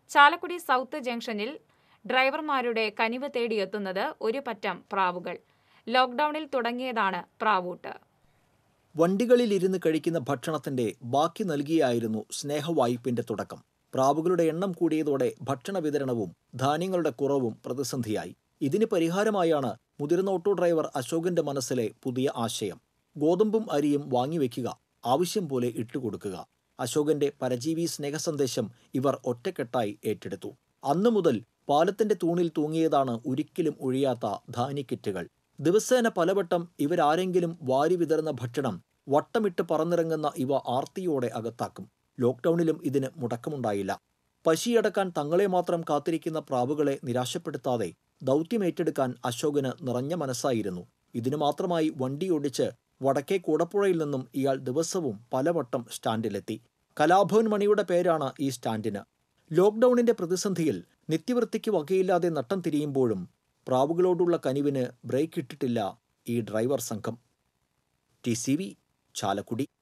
Chalakudy south ജംഗ്ഷനിൽ ഡ്രൈവർമാരുടെ കനിവ് തേടിയെത്തുന്നത് ഒരു പറ്റം പ്രാവുകൾ. ലോക്ക്ഡൌണിൽ തുടങ്ങിയതാണ് പ്രാവൂട്ട്. വണ്ടികളിലിരുന്ന് കഴിക്കുന്ന ഭക്ഷണത്തിന്റെ ബാക്കി നൽകിയായിരുന്നു സ്നേഹവായ്പിന്റെ തുടക്കം. പ്രാവുകളുടെ എണ്ണം കൂടിയതോടെ ഭക്ഷണ വിതരണവും ധാന്യങ്ങളുടെ കുറവും പ്രതിസന്ധിയായി. ഇതിന് പരിഹാരമായാണ് മുതിർന്ന ഓട്ടോ ഡ്രൈവർ അശോകന്റെ മനസ്സിലെ പുതിയ ആശയം. ഗോതമ്പും അരിയും വാങ്ങിവെക്കുക, ആവശ്യം പോലെ ഇട്ടുകൊടുക്കുക. അശോകന്റെ പരജീവി സ്നേഹസന്ദേശം ഇവർ ഒറ്റക്കെട്ടായി ഏറ്റെടുത്തു. അന്നു മുതൽ പാലത്തിന്റെ തൂണിൽ തൂങ്ങിയതാണ് ഒരിക്കലും ഒഴിയാത്ത ധാന്യക്കിറ്റുകൾ. ദിവസേന പലവട്ടം ഇവരാരെങ്കിലും വാരി വിതറുന്ന ഭക്ഷണം വട്ടമിട്ട് പറന്നിറങ്ങുന്ന ഇവ ആർത്തിയോടെ അകത്താക്കും. ലോക്ക്ഡൌണിലും ഇതിന് മുടക്കമുണ്ടായില്ല. പശിയടക്കാൻ തങ്ങളെ മാത്രം കാത്തിരിക്കുന്ന പ്രാവുകളെ നിരാശപ്പെടുത്താതെ ദൗത്യമേറ്റെടുക്കാൻ അശോകന് നിറഞ്ഞ മനസ്സായിരുന്നു. ഇതിനു മാത്രമായി വണ്ടിയോടിച്ച് വടക്കേ കൂടപ്പുഴയിൽ നിന്നും ഇയാൾ ദിവസവും പലവട്ടം സ്റ്റാൻഡിലെത്തി. കലാഭവൻ മണിയുടെ പേരാണ് ഈ സ്റ്റാൻഡിന്. ലോക്ക്ഡൌണിന്റെ പ്രതിസന്ധിയിൽ നിത്യവൃത്തിക്ക് വകയില്ലാതെ നട്ടം തിരിയുമ്പോഴും പ്രാവുകളോടുള്ള കനിവിന് ബ്രേക്ക് ഇട്ടിട്ടില്ല ഈ ഡ്രൈവർ സംഘം. TCV ചാലക്കുടി.